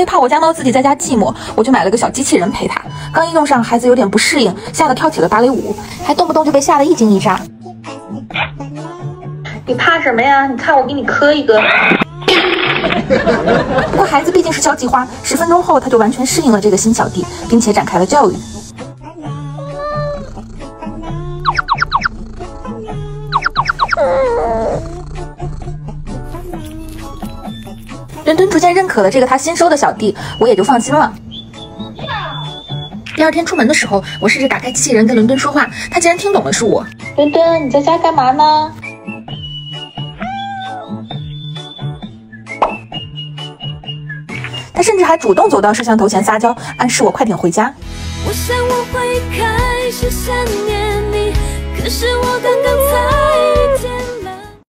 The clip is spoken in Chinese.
为怕我家猫自己在家寂寞，我就买了个小机器人陪它。刚一用上，孩子有点不适应，吓得跳起了芭蕾舞，还动不动就被吓得一惊一乍。 你怕什么呀？你看我给你磕一个。 不过孩子毕竟是交际花，10分钟后他就完全适应了这个新小弟，并且展开了教育。伦敦逐渐认可了这个他新收的小弟，我也就放心了。第二天出门的时候，我试着打开机器人跟伦敦说话，他竟然听懂了是我。 伦敦，你在家干嘛呢？ 他甚至还主动走到摄像头前撒娇，暗示我快点回家。 我想我会开始想念你，可是我刚刚